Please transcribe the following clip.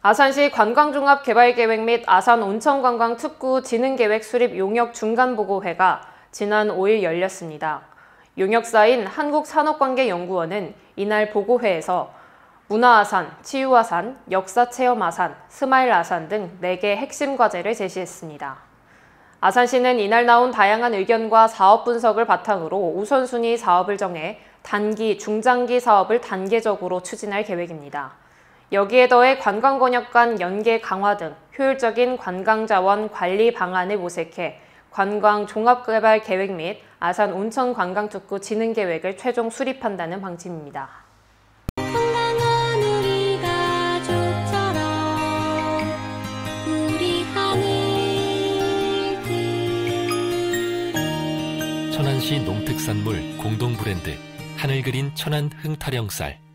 아산시 관광종합개발계획 및 아산 온천관광특구 진흥계획 수립 용역 중간보고회가 지난 5일 열렸습니다. 용역사인 한국산업관계연구원은 이날 보고회에서 문화아산, 치유아산, 역사체험아산, 스마일아산 등 4개 핵심 과제를 제시했습니다. 아산시는 이날 나온 다양한 의견과 사업 분석을 바탕으로 우선순위 사업을 정해 단기, 중장기 사업을 단계적으로 추진할 계획입니다. 여기에 더해 관광권역 간 연계 강화 등 효율적인 관광자원 관리 방안을 모색해 관광종합개발 계획 및 아산 온천관광특구 진흥계획을 최종 수립한다는 방침입니다. 건강한 우리 가족처럼 우리 하늘들이 천안시 농특산물 공동 브랜드 하늘그린 천안 흥타령쌀